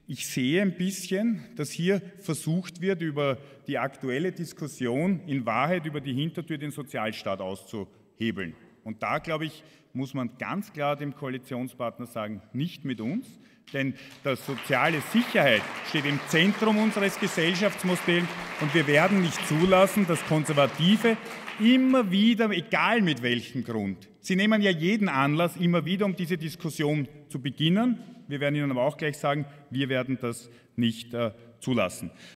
ich sehe ein bisschen, dass hier versucht wird, über die aktuelle Diskussion in Wahrheit über die Hintertür den Sozialstaat auszuhebeln. Und da, glaube ich, muss man ganz klar dem Koalitionspartner sagen, nicht mit uns, denn die soziale Sicherheit steht im Zentrum unseres Gesellschaftsmodells und wir werden nicht zulassen, dass Konservative immer wieder, egal mit welchem Grund, sie nehmen ja jeden Anlass immer wieder, um diese Diskussion zu beginnen. Wir werden Ihnen aber auch gleich sagen, wir werden das nicht zulassen.